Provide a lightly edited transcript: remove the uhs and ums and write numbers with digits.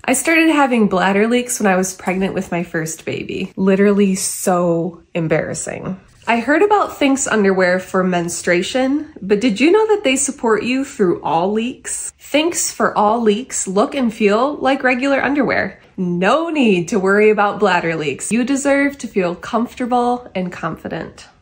I started having bladder leaks when I was pregnant with my first baby. Literally so embarrassing. I heard about Thinx underwear for menstruation, but did you know that they support you through all leaks? Thinx For All Leaks look and feel like regular underwear. No need to worry about bladder leaks. You deserve to feel comfortable and confident.